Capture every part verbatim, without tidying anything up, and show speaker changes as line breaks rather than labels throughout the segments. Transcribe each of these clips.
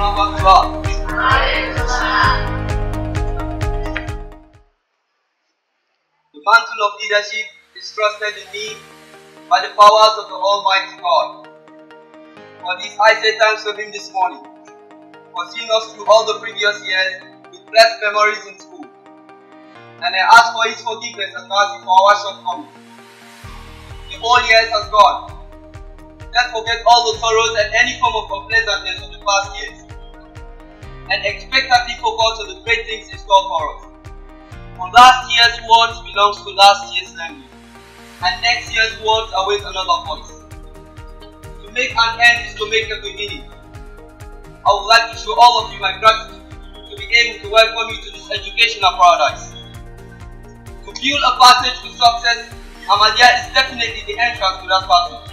Allahu Akbar. The mantle of leadership is trusted in me by the powers of the Almighty God. For this I say thanks to Him this morning, for seeing us through all the previous years with blessed memories in school. And I ask for His forgiveness and mercy for our shortcomings. The whole years has gone. Let's forget all the sorrows and any form of unpleasantness of the past years, and expectantly focus on the great things in store for us. For last year's words belongs to last year's language, and next year's words await another voice. To make an end is to make a beginning. I would like to show all of you my gratitude to be able to welcome you to this educational paradise. To build a passage to success, Ahmadiyya is definitely the entrance to that passage.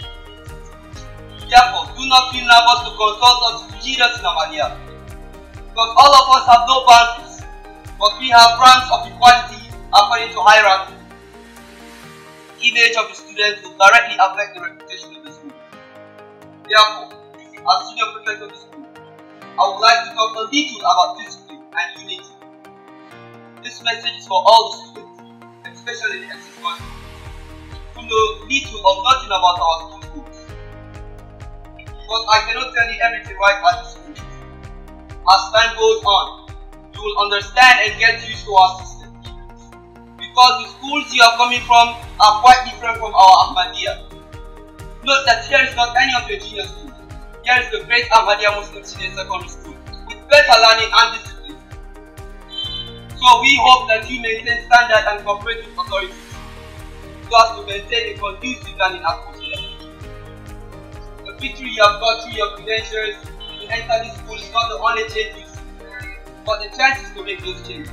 Therefore, do not feel nervous to consult us to lead us in Ahmadiyya, because all of us have no boundaries, but we have ranks of equality according to hierarchy. The image of the student will directly affect the reputation of the school. Therefore, as senior prefect of the school, I would like to talk a little about discipline and unity. This message is for all the students, especially the exit ones, who know little or nothing about our school schools. Because I cannot tell you everything right at the school. As time goes on, you will understand and get used to our system. Because the schools you are coming from are quite different from our Ahmadiyya. Note that here is not any of your junior schools. Here is the great Ahmadiyya Muslim Senior Secondary School with better learning and discipline. So we hope that you maintain standard and cooperate with authorities so as to maintain a conducive learning atmosphere. The victory you have got through your credentials to enter this school is not the only change you see, but the chances to make those changes.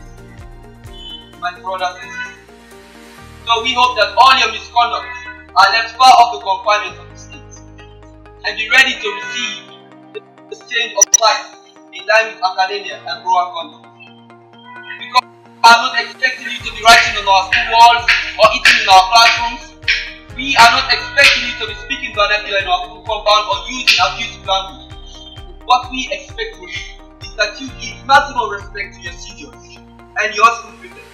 My brothers and sisters. So we hope that all your misconduct are left far off the confinement of the state, and be ready to receive the change of life in line with academia and moral conduct. Because we are not expecting you to be writing on our school walls or eating in our classrooms. We are not expecting you to be speaking vernacular in our school compound or using abusive language. What we expect from you is that you give maximum respect to your seniors and your school prefects.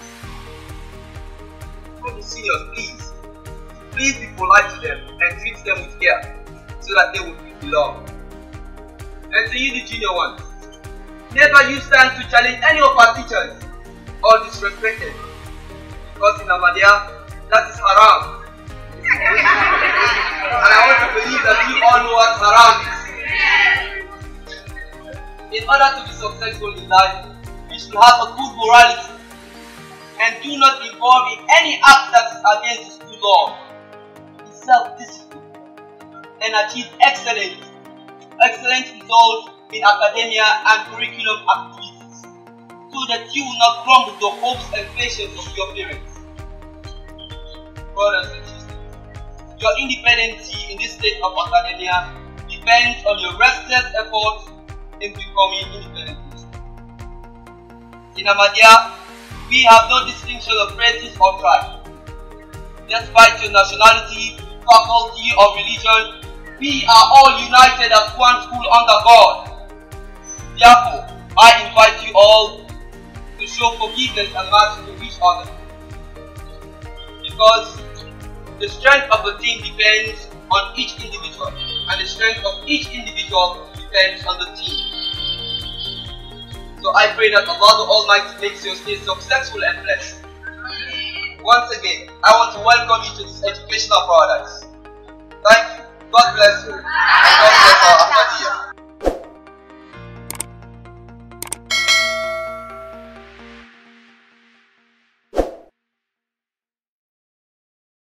For the seniors, please, please be polite to them and treat them with care, so that they will feel beloved. And to you, the junior ones, never you stand to challenge any of our teachers or disrespect them, because in Ahmadiyya, that is haram. And I want to believe that you all know what haram is. In order to be successful in life, you should have a good morality and do not involve in any act that is against the school law. Be self-discipline and achieve excellent, excellent results in academia and curriculum activities, so that you will not crumble the hopes and patience of your parents. Brothers and sisters, your independence in this state of academia depends on your restless efforts in becoming independent. In Ahmadiyya, we have no distinction of races or tribe. Despite your nationality, faculty, or religion, we are all united as one school under God. Therefore, I invite you all to show forgiveness and mercy to each other. Because the strength of the team depends on each individual, and the strength of each individual depends on the team. So I pray that Allah the Almighty makes your stay successful and blessed. Once again, I want to welcome you to this educational paradise. Thank you. God bless you.